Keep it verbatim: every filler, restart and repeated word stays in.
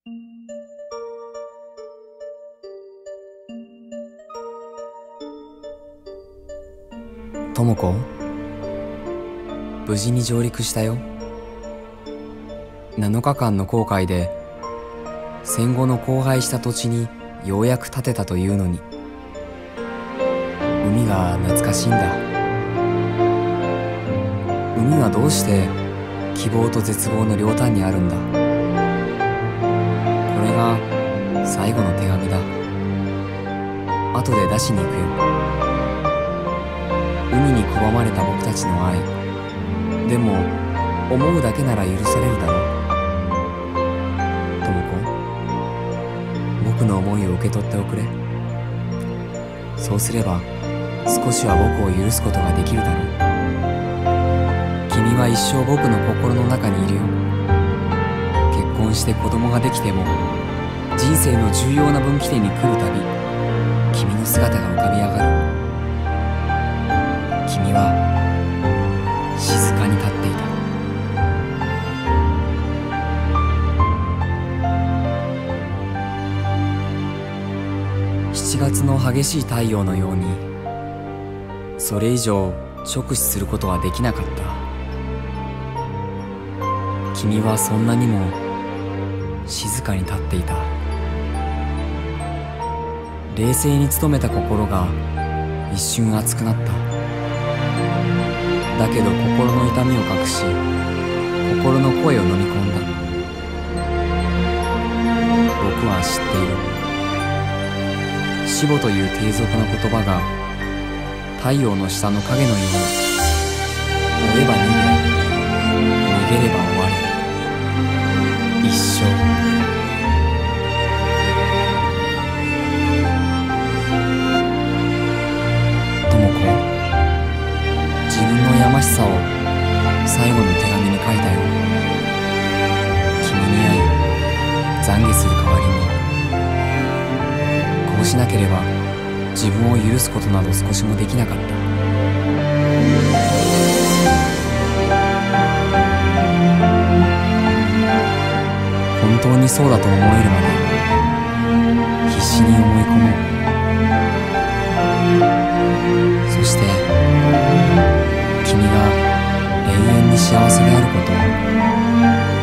ともこ、無事に上陸したよ。なのかかんの航海で戦後の荒廃した土地にようやく建てたというのに、海が懐かしいんだ。海はどうして希望と絶望の両端にあるんだ。これが最後の手紙だ。後で出しに行くよ。海に拒まれた僕たちの愛、でも思うだけなら許されるだろう。ともこ、僕の思いを受け取っておくれ。そうすれば少しは僕を許すことができるだろう。君は一生僕の心の中にいるよ。結婚して子供ができても、人生の重要な分岐点に来るたび君の姿が浮かび上がる。君は静かに立っていた。しちがつの激しい太陽のように、それ以上直視することはできなかった。君はそんなにも静かに立っていた。冷静に努めた心が一瞬熱くなった。だけど心の痛みを隠し、心の声を飲み込んだ。僕は知っている。死母という低俗な言葉が太陽の下の影のように、追えば逃げ、逃げれば終わる。一生。ともこ、自分のやましさを最後の手紙に書いたよ。君に会い懺悔する代わりに、こうしなければ自分を許すことなど少しもできなかった。本当にそうだと思えるまで必死に思い込もう。そして君が永遠に幸せであることを